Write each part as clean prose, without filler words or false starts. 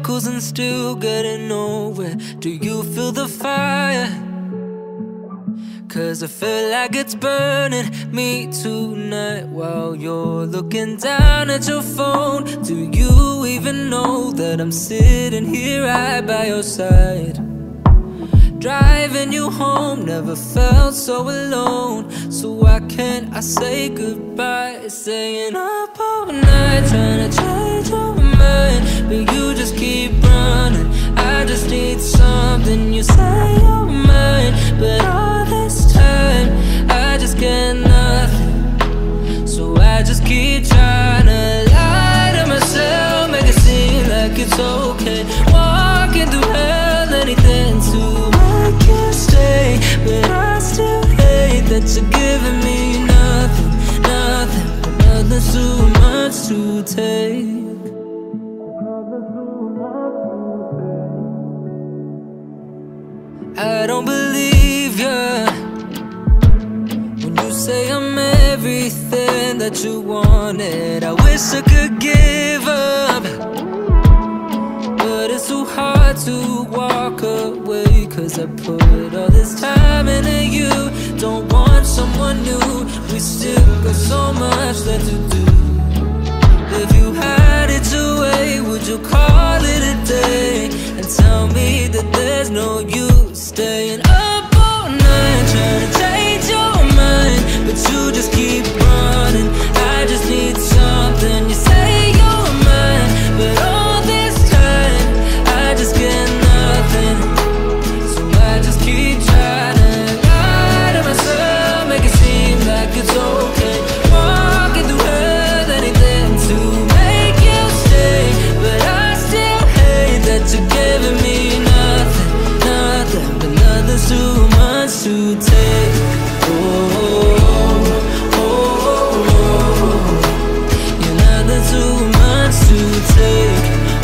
circles and still getting nowhere. Do you feel the fire? 'Cause I feel like it's burning me tonight while you're looking down at your phone. Do you even know that I'm sitting here right by your side? Driving you home, never felt so alone. So why can't I say goodbye? Staying up all night trying to change your mind, but you just keep running. I just need something, you say you're mine, but all this time I just get nothing. So I just keep trying to lie to myself, make it seem like it's okay. Walking through hell, anything to make you stay, but I still hate that you're giving me nothing, nothing, but nothing's too much to take. I don't believe ya when you say I'm everything that you wanted. I wish I could give up, but it's so hard to walk away. 'Cause I put all this time into you, don't want someone new. We still got so much left to do. If you had it your way, would you call it a day and tell me that there's no use staying up all night trying to change your mind, but you just keep running. I just need something, you say you're mine, but all this time I just get nothing. So I just keep trying to lie to myself, make it seem like it's okay. Walking through hell, anything to make you stay, but I still hate that you're giving me nothing, nothing, but nothing's too much to take. Oh, oh, oh, oh. You're nothing too much to take.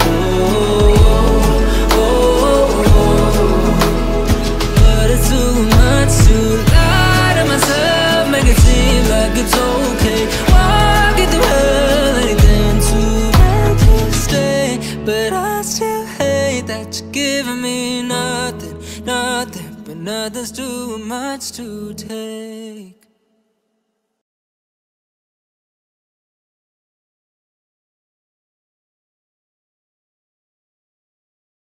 Oh, oh, oh. But it's too much to lie to myself, make it seem like it's okay. Walking through hell, anything to make you stay, but I still hate that you're giving me nothing, nothing, but nothing's too much to take.